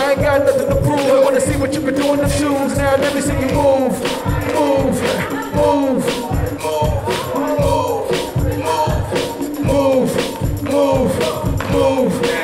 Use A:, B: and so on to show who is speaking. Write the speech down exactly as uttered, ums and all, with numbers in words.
A: I ain't got nothing to prove. I wanna see what you been doing in the shoes. Now let me see you move, move, move, move, move, move, move, move.